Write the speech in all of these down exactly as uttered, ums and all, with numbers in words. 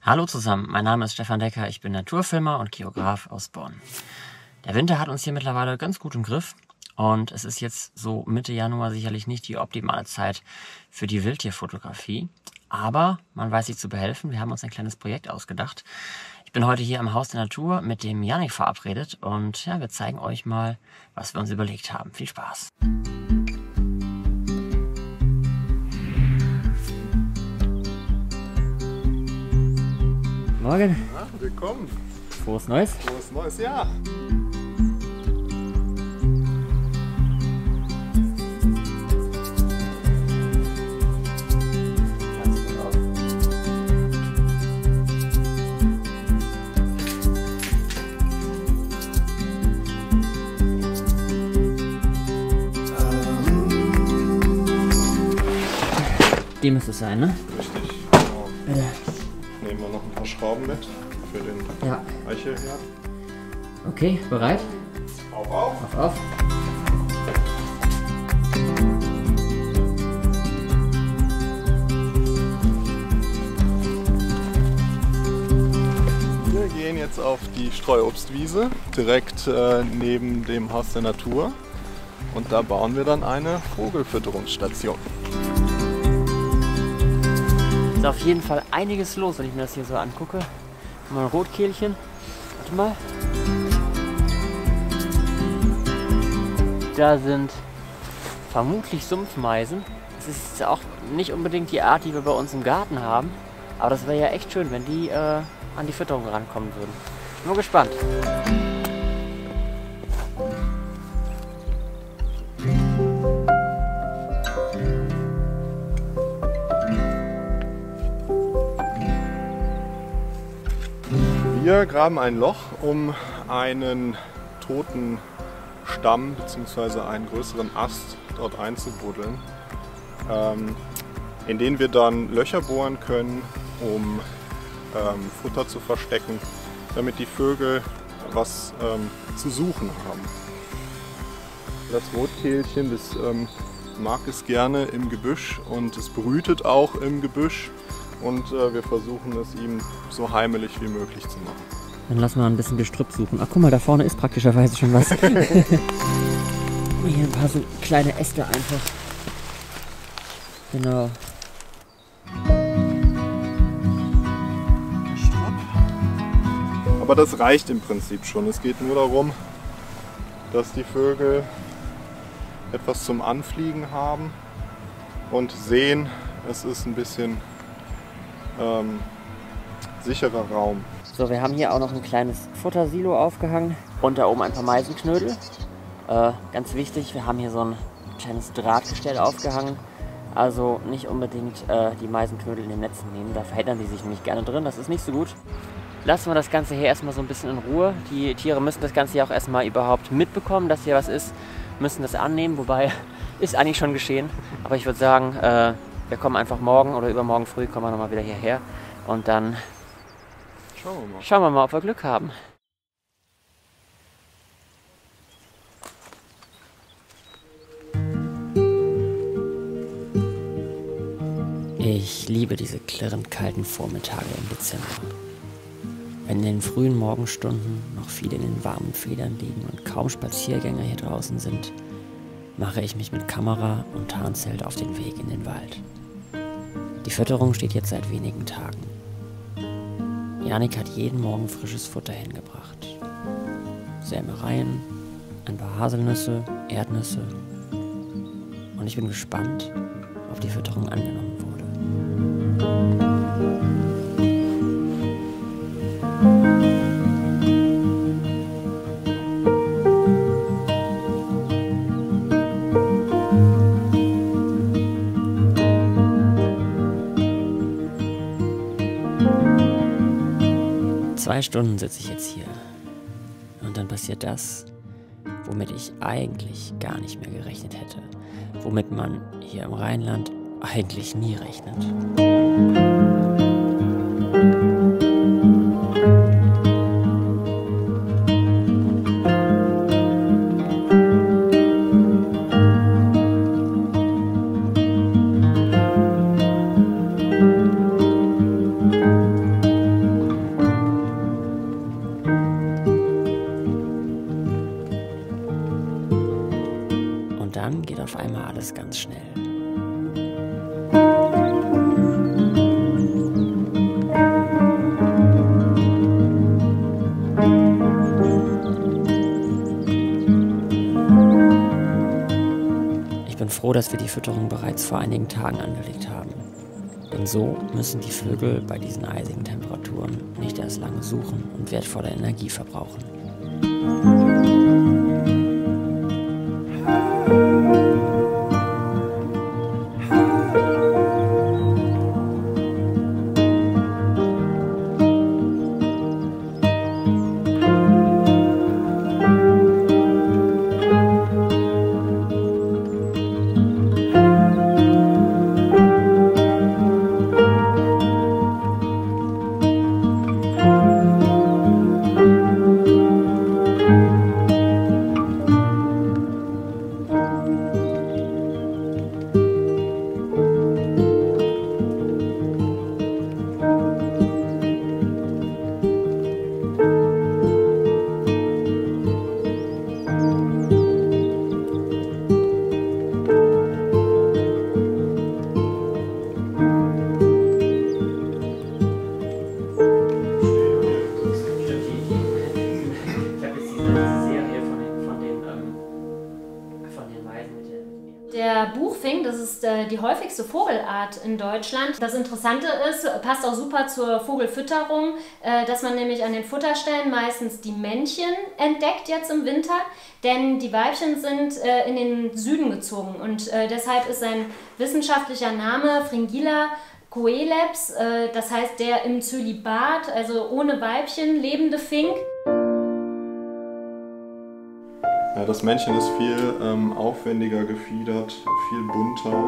Hallo zusammen, mein Name ist Stefan Decker, ich bin Naturfilmer und Geograf aus Bonn. Der Winter hat uns hier mittlerweile ganz gut im Griff und es ist jetzt so Mitte Januar sicherlich nicht die optimale Zeit für die Wildtierfotografie, aber man weiß sich zu behelfen, wir haben uns ein kleines Projekt ausgedacht. Ich bin heute hier im Haus der Natur mit dem Jannik verabredet und ja, wir zeigen euch mal, was wir uns überlegt haben. Viel Spaß! Morgen. Ja, willkommen. Frohes Neues. Frohes neues Jahr. Die müsste es sein, ne? Richtig, genau. Bitte. Nehmen wir noch ein paar Schrauben mit für den Ja. Eichelherd. Okay, bereit? Auf, auf. Auf, auf. Wir gehen jetzt auf die Streuobstwiese, direkt äh, neben dem Haus der Natur. Und da bauen wir dann eine Vogelfütterungsstation. Ist auf jeden Fall einiges los, wenn ich mir das hier so angucke. Mal ein Rotkehlchen. Warte mal. Da sind vermutlich Sumpfmeisen. Das ist auch nicht unbedingt die Art, die wir bei uns im Garten haben. Aber das wäre ja echt schön, wenn die äh, an die Fütterung rankommen würden. Bin mal gespannt. Wir graben ein Loch, um einen toten Stamm bzw. einen größeren Ast dort einzubuddeln, ähm, in den wir dann Löcher bohren können, um ähm, Futter zu verstecken, damit die Vögel was ähm, zu suchen haben. Das Rotkehlchen, das ähm, mag es gerne im Gebüsch und es brütet auch im Gebüsch. Und äh, wir versuchen es ihm so heimelig wie möglich zu machen. Dann lassen wir ein bisschen Gestrüpp suchen. Ach guck mal, da vorne ist praktischerweise schon was. Hier ein paar so kleine Äste einfach. Genau. Aber das reicht im Prinzip schon. Es geht nur darum, dass die Vögel etwas zum Anfliegen haben und sehen, es ist ein bisschen ähm, sicherer Raum. So, wir haben hier auch noch ein kleines Futtersilo aufgehangen und da oben ein paar Meisenknödel. Äh, ganz wichtig, wir haben hier so ein kleines Drahtgestell aufgehangen. Also nicht unbedingt äh, die Meisenknödel in den Netzen nehmen, da verheddern die sich nämlich gerne drin, das ist nicht so gut. Lassen wir das Ganze hier erstmal so ein bisschen in Ruhe. Die Tiere müssen das Ganze hier auch erstmal überhaupt mitbekommen, dass hier was ist, müssen das annehmen, wobei ist eigentlich schon geschehen. Aber ich würde sagen, äh, wir kommen einfach morgen oder übermorgen früh, kommen wir nochmal wieder hierher und dann Schauen wir mal. Schauen wir mal, ob wir Glück haben. Ich liebe diese klirrend kalten Vormittage im Dezember. Wenn in den frühen Morgenstunden noch viele in den warmen Federn liegen und kaum Spaziergänger hier draußen sind, mache ich mich mit Kamera und Tarnzelt auf den Weg in den Wald. Die Fütterung steht jetzt seit wenigen Tagen. Jannik hat jeden Morgen frisches Futter hingebracht. Sämereien, ein paar Haselnüsse, Erdnüsse. Und ich bin gespannt, ob die Fütterung angenommen wurde. Zwei Stunden sitze ich jetzt hier und dann passiert das, womit ich eigentlich gar nicht mehr gerechnet hätte, womit man hier im Rheinland eigentlich nie rechnet. auf einmal alles ganz schnell. Ich bin froh, dass wir die Fütterung bereits vor einigen Tagen angelegt haben. Denn so müssen die Vögel bei diesen eisigen Temperaturen nicht erst lange suchen und wertvolle Energie verbrauchen. Der Buchfink, das ist äh, die häufigste Vogelart in Deutschland. Das Interessante ist, passt auch super zur Vogelfütterung, äh, dass man nämlich an den Futterstellen meistens die Männchen entdeckt jetzt im Winter, denn die Weibchen sind äh, in den Süden gezogen und äh, deshalb ist sein wissenschaftlicher Name Fringilla coelebs, äh, das heißt der im Zölibat, also ohne Weibchen lebende Fink. Ja, das Männchen ist viel ähm, aufwendiger gefiedert, viel bunter.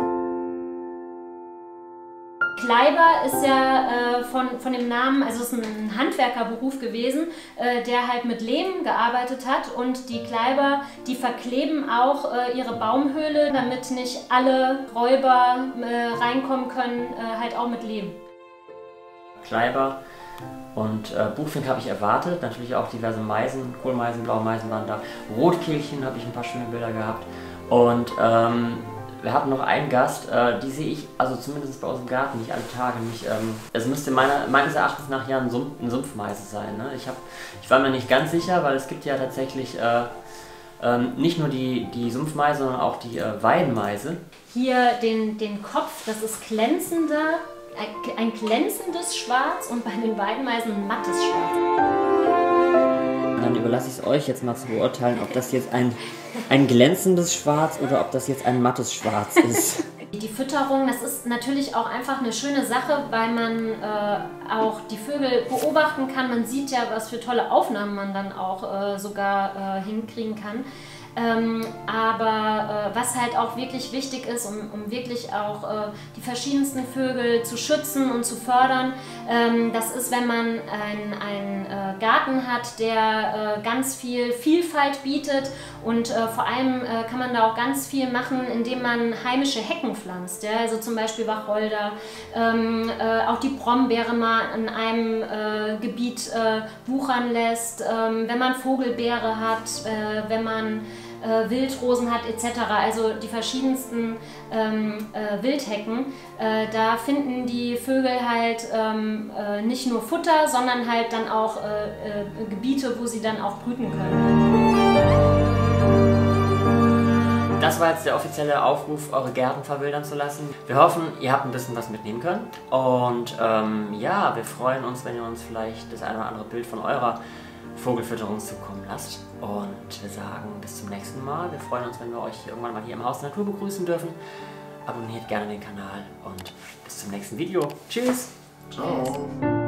Kleiber ist ja äh, von, von dem Namen, also es ist ein Handwerkerberuf gewesen, äh, der halt mit Lehm gearbeitet hat und die Kleiber, die verkleben auch äh, ihre Baumhöhle, damit nicht alle Räuber äh, reinkommen können, äh, halt auch mit Lehm. Kleiber und äh, Buchfink habe ich erwartet, natürlich auch diverse Meisen, Kohlmeisen, Blaumeisen waren da, Rotkehlchen habe ich ein paar schöne Bilder gehabt und ähm, wir hatten noch einen Gast, äh, die sehe ich, also zumindest bei uns im Garten, nicht alle Tage, nicht, ähm, es müsste meiner, meines Erachtens nach ja ein, Sumpf, ein Sumpfmeise sein. Ne? Ich, hab, ich war mir nicht ganz sicher, weil es gibt ja tatsächlich äh, ähm, nicht nur die, die Sumpfmeise, sondern auch die äh, Weidenmeise. Hier den, den Kopf, das ist glänzender, ein, ein glänzendes Schwarz und bei den Weidenmeisen ein mattes Schwarz. Dann überlasse ich es euch jetzt mal zu beurteilen, ob das jetzt ein, ein glänzendes Schwarz oder ob das jetzt ein mattes Schwarz ist. Die Fütterung, das ist natürlich auch einfach eine schöne Sache, weil man äh, auch die Vögel beobachten kann. Man sieht ja, was für tolle Aufnahmen man dann auch äh, sogar äh, hinkriegen kann. Ähm, aber äh, was halt auch wirklich wichtig ist, um, um wirklich auch äh, die verschiedensten Vögel zu schützen und zu fördern, ähm, das ist, wenn man einen äh, Garten hat, der äh, ganz viel Vielfalt bietet und äh, vor allem äh, kann man da auch ganz viel machen, indem man heimische Hecken pflanzt, ja? Also zum Beispiel Wacholder, ähm, äh, auch die Brombeere mal in einem äh, Gebiet äh, wuchern lässt, ähm, wenn man Vogelbeere hat, äh, wenn man Äh, Wildrosen hat et cetera. Also die verschiedensten ähm, äh, Wildhecken. Äh, da finden die Vögel halt ähm, äh, nicht nur Futter, sondern halt dann auch äh, äh, Gebiete, wo sie dann auch brüten können. Das war jetzt der offizielle Aufruf, eure Gärten verwildern zu lassen. Wir hoffen, ihr habt ein bisschen was mitnehmen können. Und ähm, ja, wir freuen uns, wenn ihr uns vielleicht das eine oder andere Bild von eurer Vogelfütterung zukommen lasst. Und wir sagen bis zum nächsten Mal. Wir freuen uns, wenn wir euch irgendwann mal hier im Haus der Natur begrüßen dürfen. Abonniert gerne den Kanal und bis zum nächsten Video. Tschüss! Ciao!